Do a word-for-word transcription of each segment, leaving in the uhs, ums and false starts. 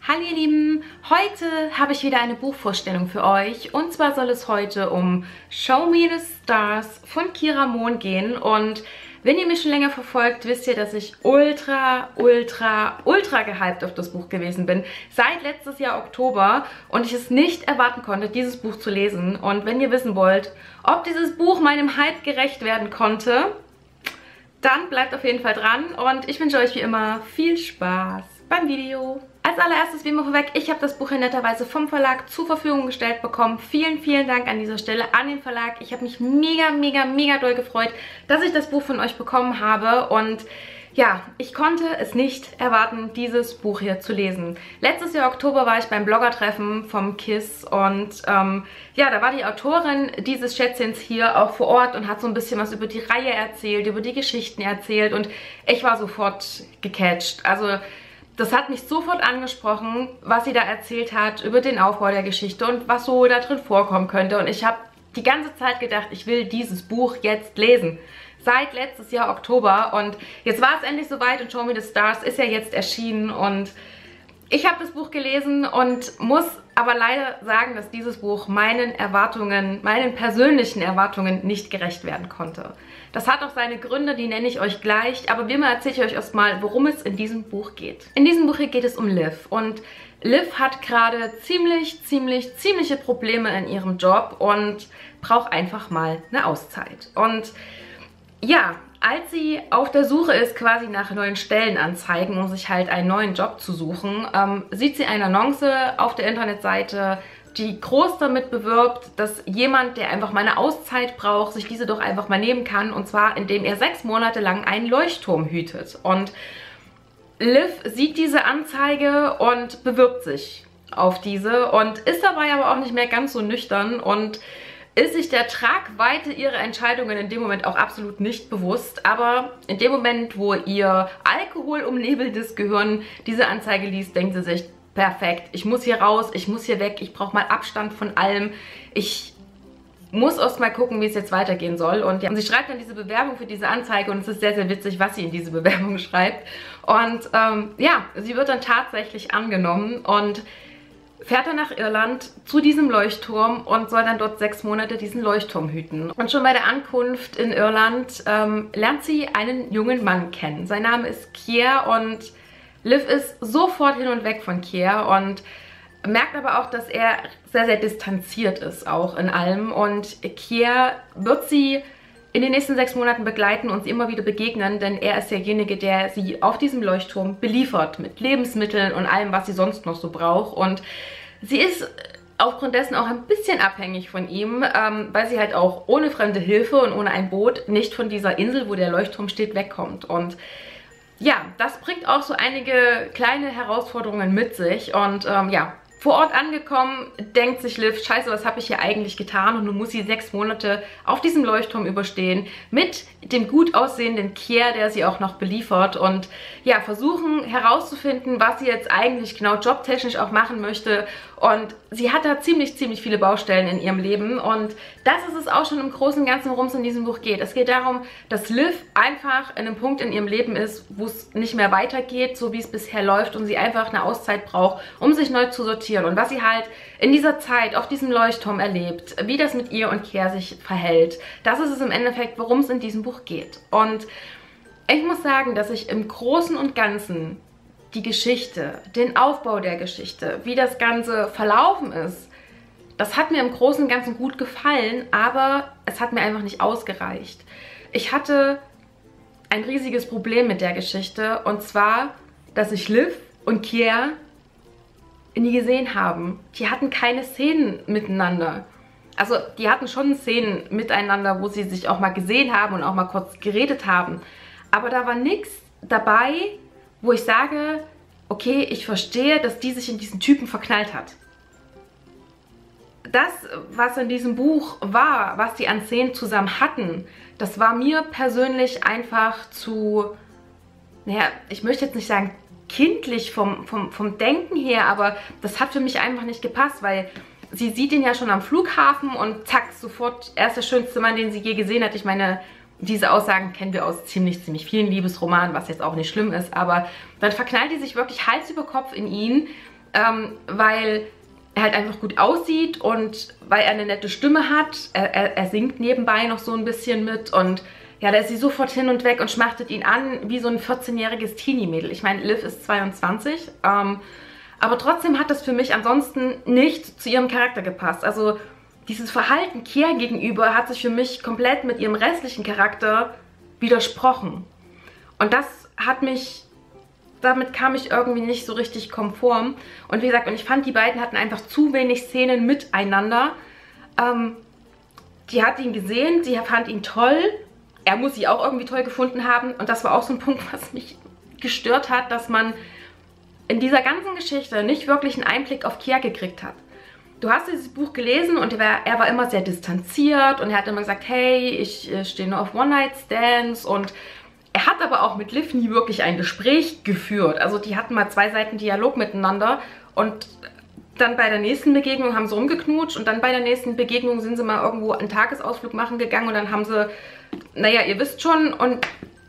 Hallo ihr Lieben, heute habe ich wieder eine Buchvorstellung für euch und zwar soll es heute um Show Me the Stars von Kira Mohn gehen und wenn ihr mich schon länger verfolgt, wisst ihr, dass ich ultra, ultra, ultra gehypt auf das Buch gewesen bin. Seit letztes Jahr Oktober und ich es nicht erwarten konnte, dieses Buch zu lesen. Und wenn ihr wissen wollt, ob dieses Buch meinem Hype gerecht werden konnte, dann bleibt auf jeden Fall dran und ich wünsche euch wie immer viel Spaß beim Video. Als allererstes wie immer vorweg, ich habe das Buch hier netterweise vom Verlag zur Verfügung gestellt bekommen. Vielen, vielen Dank an dieser Stelle an den Verlag. Ich habe mich mega, mega, mega doll gefreut, dass ich das Buch von euch bekommen habe und ja, ich konnte es nicht erwarten, dieses Buch hier zu lesen. Letztes Jahr Oktober war ich beim Bloggertreffen vom KISS und ähm, ja, da war die Autorin dieses Schätzchens hier auch vor Ort und hat so ein bisschen was über die Reihe erzählt, über die Geschichten erzählt und ich war sofort gecatcht. Also das hat mich sofort angesprochen, was sie da erzählt hat über den Aufbau der Geschichte und was so da drin vorkommen könnte. Und ich habe die ganze Zeit gedacht, ich will dieses Buch jetzt lesen. Seit letztes Jahr Oktober und jetzt war es endlich soweit und Show Me the Stars ist ja jetzt erschienen und ich habe das Buch gelesen und muss aber leider sagen, dass dieses Buch meinen Erwartungen, meinen persönlichen Erwartungen nicht gerecht werden konnte. Das hat auch seine Gründe, die nenne ich euch gleich, aber wie immer erzähle ich euch erstmal, worum es in diesem Buch geht. In diesem Buch hier geht es um Liv und Liv hat gerade ziemlich, ziemlich, ziemliche Probleme in ihrem Job und braucht einfach mal eine Auszeit. Und ja, als sie auf der Suche ist quasi nach neuen Stellenanzeigen, um sich halt einen neuen Job zu suchen, ähm, sieht sie eine Annonce auf der Internetseite, die groß damit bewirbt, dass jemand, der einfach mal eine Auszeit braucht, sich diese doch einfach mal nehmen kann. Und zwar, indem er sechs Monate lang einen Leuchtturm hütet. Und Liv sieht diese Anzeige und bewirbt sich auf diese und ist dabei aber auch nicht mehr ganz so nüchtern und ist sich der Tragweite ihrer Entscheidungen in dem Moment auch absolut nicht bewusst. Aber in dem Moment, wo ihr alkoholumnebeltes Gehirn diese Anzeige liest, denkt sie sich, perfekt, ich muss hier raus, ich muss hier weg, ich brauche mal Abstand von allem. Ich muss erst mal gucken, wie es jetzt weitergehen soll. Und, ja, und sie schreibt dann diese Bewerbung für diese Anzeige und es ist sehr, sehr witzig, was sie in diese Bewerbung schreibt. Und ähm, ja, sie wird dann tatsächlich angenommen und fährt dann nach Irland zu diesem Leuchtturm und soll dann dort sechs Monate diesen Leuchtturm hüten. Und schon bei der Ankunft in Irland ähm, lernt sie einen jungen Mann kennen. Sein Name ist Kier und Liv ist sofort hin und weg von Kier und merkt aber auch, dass er sehr, sehr distanziert ist auch in allem. Und Kier wird sie in den nächsten sechs Monaten begleiten und sie immer wieder begegnen, denn er ist derjenige, der sie auf diesem Leuchtturm beliefert mit Lebensmitteln und allem, was sie sonst noch so braucht. Und sie ist aufgrund dessen auch ein bisschen abhängig von ihm, ähm, weil sie halt auch ohne fremde Hilfe und ohne ein Boot nicht von dieser Insel, wo der Leuchtturm steht, wegkommt. Und ja, das bringt auch so einige kleine Herausforderungen mit sich und ähm, ja, vor Ort angekommen, denkt sich Liv, scheiße, was habe ich hier eigentlich getan? Und nun muss sie sechs Monate auf diesem Leuchtturm überstehen mit dem gut aussehenden Kier, der sie auch noch beliefert und ja, versuchen herauszufinden, was sie jetzt eigentlich genau jobtechnisch auch machen möchte. Und sie hat da ziemlich, ziemlich viele Baustellen in ihrem Leben und das ist es auch schon im Großen und Ganzen, worum es in diesem Buch geht. Es geht darum, dass Liv einfach in einem Punkt in ihrem Leben ist, wo es nicht mehr weitergeht, so wie es bisher läuft und sie einfach eine Auszeit braucht, um sich neu zu sortieren. Und was sie halt in dieser Zeit auf diesem Leuchtturm erlebt, wie das mit ihr und Kier sich verhält, das ist es im Endeffekt, worum es in diesem Buch geht. Und ich muss sagen, dass ich im Großen und Ganzen die Geschichte, den Aufbau der Geschichte, wie das Ganze verlaufen ist, das hat mir im Großen und Ganzen gut gefallen, aber es hat mir einfach nicht ausgereicht. Ich hatte ein riesiges Problem mit der Geschichte und zwar, dass ich Liv und Kier nie gesehen haben. Die hatten keine Szenen miteinander. Also die hatten schon Szenen miteinander, wo sie sich auch mal gesehen haben und auch mal kurz geredet haben. Aber da war nichts dabei, wo ich sage, okay, ich verstehe, dass die sich in diesen Typen verknallt hat. Das, was in diesem Buch war, was die an Szenen zusammen hatten, das war mir persönlich einfach zu, naja, ich möchte jetzt nicht sagen kindlich vom, vom, vom Denken her, aber das hat für mich einfach nicht gepasst, weil sie sieht ihn ja schon am Flughafen und zack, sofort, er ist der schönste Mann, den sie je gesehen hat. Ich meine, diese Aussagen kennen wir aus ziemlich, ziemlich vielen Liebesromanen, was jetzt auch nicht schlimm ist, aber dann verknallt die sich wirklich Hals über Kopf in ihn ähm, weil er halt einfach gut aussieht und weil er eine nette Stimme hat. Er, er, er singt nebenbei noch so ein bisschen mit und ja, da ist sie sofort hin und weg und schmachtet ihn an wie so ein vierzehnjähriges Teenie-Mädel. Ich meine, Liv ist zweiundzwanzig, ähm, aber trotzdem hat das für mich ansonsten nicht zu ihrem Charakter gepasst. Also dieses Verhalten Kier gegenüber hat sich für mich komplett mit ihrem restlichen Charakter widersprochen. Und das hat mich, damit kam ich irgendwie nicht so richtig konform. Und wie gesagt, und ich fand, die beiden hatten einfach zu wenig Szenen miteinander. Ähm, die hat ihn gesehen, sie fand ihn toll. Er muss sie auch irgendwie toll gefunden haben. Und das war auch so ein Punkt, was mich gestört hat, dass man in dieser ganzen Geschichte nicht wirklich einen Einblick auf Kier gekriegt hat. Du hast dieses Buch gelesen und er war, er war immer sehr distanziert und er hat immer gesagt, hey, ich äh, stehe nur auf One-Night-Stands, und er hat aber auch mit Liv nie wirklich ein Gespräch geführt. Also die hatten mal zwei Seiten Dialog miteinander und dann bei der nächsten Begegnung haben sie rumgeknutscht und dann bei der nächsten Begegnung sind sie mal irgendwo einen Tagesausflug machen gegangen und dann haben sie, naja, ihr wisst schon, und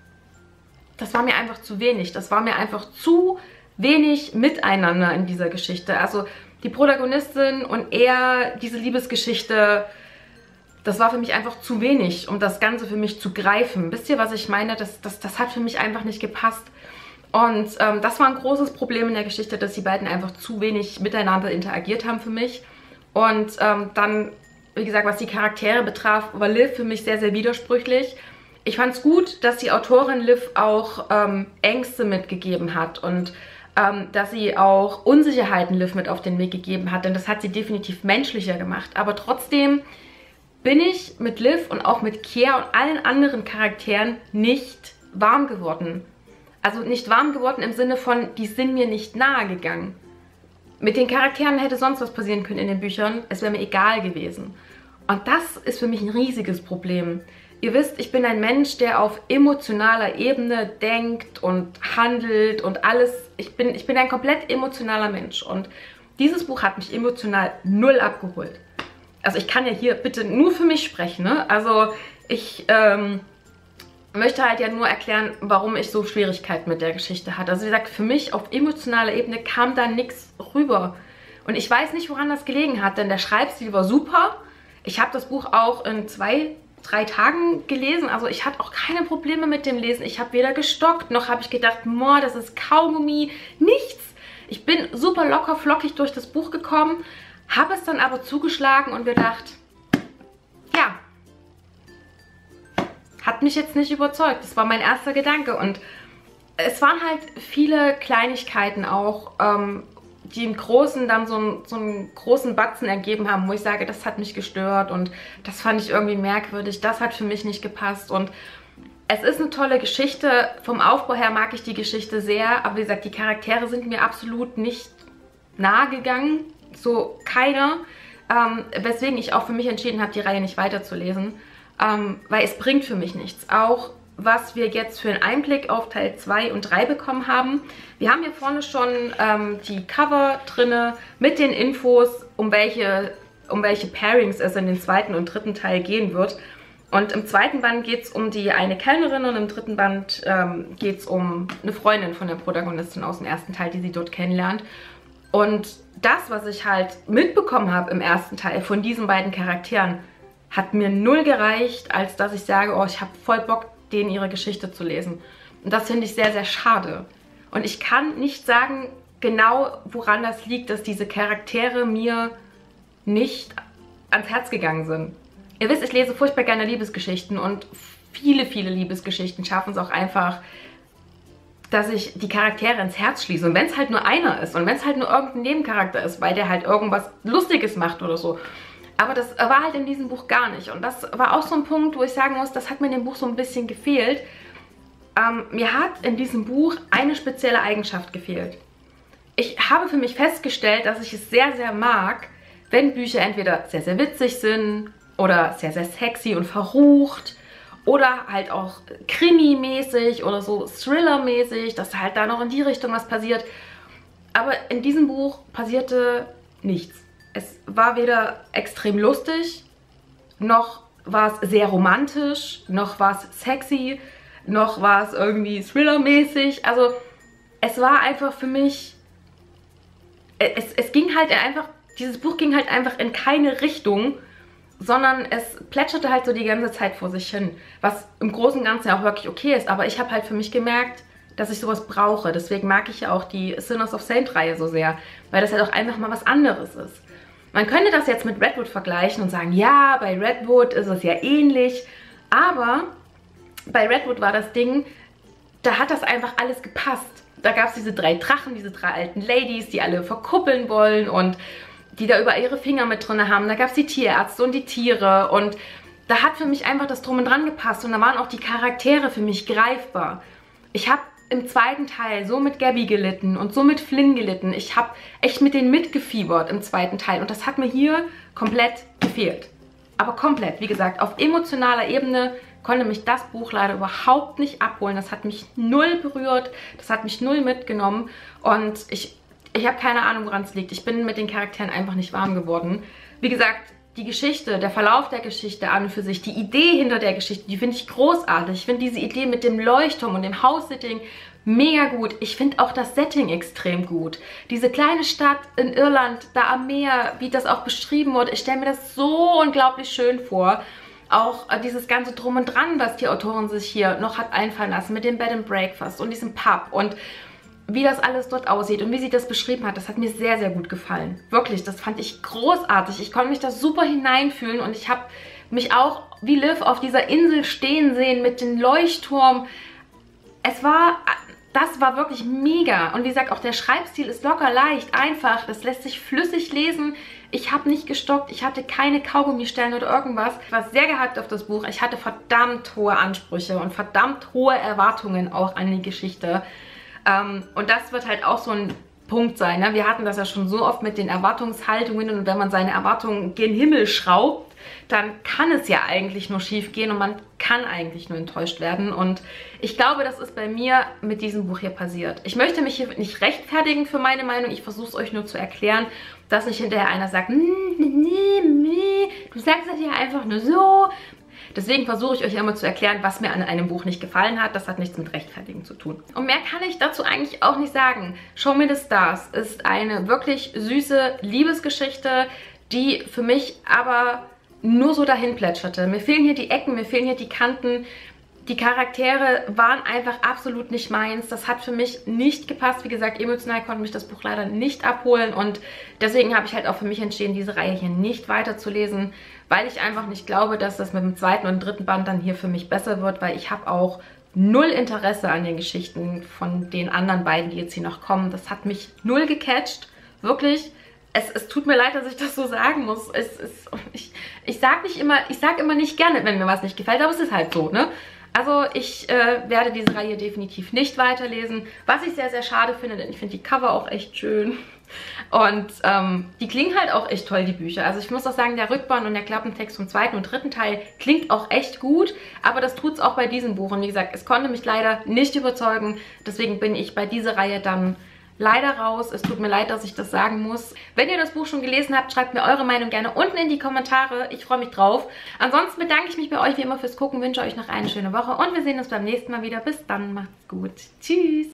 das war mir einfach zu wenig. Das war mir einfach zu wenig miteinander in dieser Geschichte. Also die Protagonistin und er, diese Liebesgeschichte, das war für mich einfach zu wenig, um das Ganze für mich zu greifen. Wisst ihr, was ich meine? Das, das, das hat für mich einfach nicht gepasst. Und ähm, das war ein großes Problem in der Geschichte, dass die beiden einfach zu wenig miteinander interagiert haben für mich. Und ähm, dann, wie gesagt, was die Charaktere betraf, war Liv für mich sehr, sehr widersprüchlich. Ich fand es gut, dass die Autorin Liv auch ähm, Ängste mitgegeben hat und ähm, dass sie auch Unsicherheiten Liv mit auf den Weg gegeben hat, denn das hat sie definitiv menschlicher gemacht. Aber trotzdem bin ich mit Liv und auch mit Kier und allen anderen Charakteren nicht warm geworden. Also nicht warm geworden im Sinne von, die sind mir nicht nahe gegangen. Mit den Charakteren hätte sonst was passieren können in den Büchern. Es wäre mir egal gewesen. Und das ist für mich ein riesiges Problem. Ihr wisst, ich bin ein Mensch, der auf emotionaler Ebene denkt und handelt und alles. Ich bin, ich bin ein komplett emotionaler Mensch. Und dieses Buch hat mich emotional null abgeholt. Also ich kann ja hier bitte nur für mich sprechen, ne? Also ich ähm, möchte halt ja nur erklären, warum ich so Schwierigkeiten mit der Geschichte hatte. Also wie gesagt, für mich auf emotionaler Ebene kam da nichts rüber. Und ich weiß nicht, woran das gelegen hat, denn der Schreibstil war super. Ich habe das Buch auch in zwei, drei Tagen gelesen. Also ich hatte auch keine Probleme mit dem Lesen. Ich habe weder gestockt, noch habe ich gedacht, boah, das ist Kaugummi, nichts. Ich bin super locker flockig durch das Buch gekommen, habe es dann aber zugeschlagen und gedacht, ja, hat mich jetzt nicht überzeugt. Das war mein erster Gedanke. Und es waren halt viele Kleinigkeiten auch, ähm, die im Großen dann so, ein, so einen großen Batzen ergeben haben, wo ich sage, das hat mich gestört und das fand ich irgendwie merkwürdig, das hat für mich nicht gepasst. Und es ist eine tolle Geschichte. Vom Aufbau her mag ich die Geschichte sehr, aber wie gesagt, die Charaktere sind mir absolut nicht nahe gegangen. So keiner, ähm, weswegen ich auch für mich entschieden habe, die Reihe nicht weiterzulesen, ähm, weil es bringt für mich nichts. Auch was wir jetzt für einen Einblick auf Teil zwei und drei bekommen haben. Wir haben hier vorne schon ähm, die Cover drinne mit den Infos, um welche, um welche Pairings es in den zweiten und dritten Teil gehen wird. Und im zweiten Band geht es um die eine Kellnerin und im dritten Band ähm, geht es um eine Freundin von der Protagonistin aus dem ersten Teil, die sie dort kennenlernt. Und das, was ich halt mitbekommen habe im ersten Teil von diesen beiden Charakteren, hat mir null gereicht, als dass ich sage, oh, ich habe voll Bock, denen ihre Geschichte zu lesen. Und das finde ich sehr, sehr schade. Und ich kann nicht sagen genau, woran das liegt, dass diese Charaktere mir nicht ans Herz gegangen sind. Ihr wisst, ich lese furchtbar gerne Liebesgeschichten und viele, viele Liebesgeschichten schaffen es auch einfach, dass ich die Charaktere ins Herz schließe. Und wenn es halt nur einer ist und wenn es halt nur irgendein Nebencharakter ist, weil der halt irgendwas Lustiges macht oder so. Aber das war halt in diesem Buch gar nicht. Und das war auch so ein Punkt, wo ich sagen muss, das hat mir in dem Buch so ein bisschen gefehlt. Ähm, mir hat in diesem Buch eine spezielle Eigenschaft gefehlt. Ich habe für mich festgestellt, dass ich es sehr, sehr mag, wenn Bücher entweder sehr, sehr witzig sind oder sehr, sehr sexy und verrucht oder halt auch Krimi-mäßig oder so Thriller-mäßig, dass halt da noch in die Richtung was passiert. Aber in diesem Buch passierte nichts. Es war weder extrem lustig, noch war es sehr romantisch, noch war es sexy, noch war es irgendwie Thriller-mäßig. Also es war einfach für mich es, es ging halt einfach, dieses Buch ging halt einfach in keine Richtung, sondern es plätscherte halt so die ganze Zeit vor sich hin, was im Großen und Ganzen ja auch wirklich okay ist, aber ich habe halt für mich gemerkt, dass ich sowas brauche. Deswegen mag ich ja auch die Sinners of Saint Reihe so sehr, weil das halt auch einfach mal was anderes ist. Man könnte das jetzt mit Redwood vergleichen und sagen, ja, bei Redwood ist es ja ähnlich, aber bei Redwood war das Ding, da hat das einfach alles gepasst. Da gab es diese drei Drachen, diese drei alten Ladies, die alle verkuppeln wollen und die da überall ihre Finger mit drin haben. Da gab es die Tierärzte und die Tiere und da hat für mich einfach das Drum und Dran gepasst und da waren auch die Charaktere für mich greifbar. Ich habe im zweiten Teil so mit Gabby gelitten und so mit Flynn gelitten. Ich habe echt mit denen mitgefiebert im zweiten Teil und das hat mir hier komplett gefehlt. Aber komplett, wie gesagt, auf emotionaler Ebene konnte mich das Buch leider überhaupt nicht abholen. Das hat mich null berührt, das hat mich null mitgenommen und ich Ich habe keine Ahnung, woran es liegt. Ich bin mit den Charakteren einfach nicht warm geworden. Wie gesagt, die Geschichte, der Verlauf der Geschichte an und für sich, die Idee hinter der Geschichte, die finde ich großartig. Ich finde diese Idee mit dem Leuchtturm und dem House-Sitting mega gut. Ich finde auch das Setting extrem gut. Diese kleine Stadt in Irland, da am Meer, wie das auch beschrieben wurde, ich stelle mir das so unglaublich schön vor. Auch äh, dieses ganze Drum und Dran, was die Autorin sich hier noch hat einfallen lassen mit dem Bed and Breakfast und diesem Pub und wie das alles dort aussieht und wie sie das beschrieben hat, das hat mir sehr, sehr gut gefallen. Wirklich, das fand ich großartig. Ich konnte mich da super hineinfühlen und ich habe mich auch wie Liv auf dieser Insel stehen sehen mit dem Leuchtturm. Es war, das war wirklich mega. Und wie gesagt, auch der Schreibstil ist locker leicht, einfach. Das lässt sich flüssig lesen. Ich habe nicht gestockt, ich hatte keine Kaugummistellen oder irgendwas. Ich war sehr gehypt auf das Buch. Ich hatte verdammt hohe Ansprüche und verdammt hohe Erwartungen auch an die Geschichte. Um, und das wird halt auch so ein Punkt sein. Ne? Wir hatten das ja schon so oft mit den Erwartungshaltungen und wenn man seine Erwartungen gen Himmel schraubt, dann kann es ja eigentlich nur schief gehen und man kann eigentlich nur enttäuscht werden. Und ich glaube, das ist bei mir mit diesem Buch hier passiert. Ich möchte mich hier nicht rechtfertigen für meine Meinung. Ich versuche es euch nur zu erklären, dass nicht hinterher einer sagt, nee, nee, nee, du sagst das ja einfach nur so. Deswegen versuche ich euch immer zu erklären, was mir an einem Buch nicht gefallen hat. Das hat nichts mit Rechtfertigen zu tun. Und mehr kann ich dazu eigentlich auch nicht sagen. Show Me the Stars ist eine wirklich süße Liebesgeschichte, die für mich aber nur so dahin plätscherte. Mir fehlen hier die Ecken, mir fehlen hier die Kanten. Die Charaktere waren einfach absolut nicht meins. Das hat für mich nicht gepasst. Wie gesagt, emotional konnte mich das Buch leider nicht abholen. Und deswegen habe ich halt auch für mich entschieden, diese Reihe hier nicht weiterzulesen, weil ich einfach nicht glaube, dass das mit dem zweiten und dritten Band dann hier für mich besser wird, weil ich habe auch null Interesse an den Geschichten von den anderen beiden, die jetzt hier noch kommen. Das hat mich null gecatcht. Wirklich. Es, es tut mir leid, dass ich das so sagen muss. Es, es, ich ich sage nicht immer, ich sage immer nicht gerne, wenn mir was nicht gefällt, aber es ist halt so, ne? Also ich äh, werde diese Reihe definitiv nicht weiterlesen, was ich sehr, sehr schade finde, denn ich finde die Cover auch echt schön. Und ähm, die klingen halt auch echt toll, die Bücher. Also ich muss auch sagen, der Rückband und der Klappentext vom zweiten und dritten Teil klingt auch echt gut, aber das tut es auch bei diesem Buch. Und wie gesagt, es konnte mich leider nicht überzeugen, deswegen bin ich bei dieser Reihe dann leider raus. Es tut mir leid, dass ich das sagen muss. Wenn ihr das Buch schon gelesen habt, schreibt mir eure Meinung gerne unten in die Kommentare. Ich freue mich drauf. Ansonsten bedanke ich mich bei euch wie immer fürs Gucken, wünsche euch noch eine schöne Woche und wir sehen uns beim nächsten Mal wieder. Bis dann, macht's gut. Tschüss.